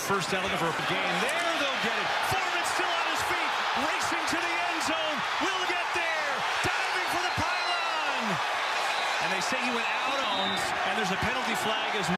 first down in the broken game. There they'll get it. Foreman still on his feet, racing to the end zone. Will get there, diving for the pylon. And they say he went out on, and there's a penalty flag as well.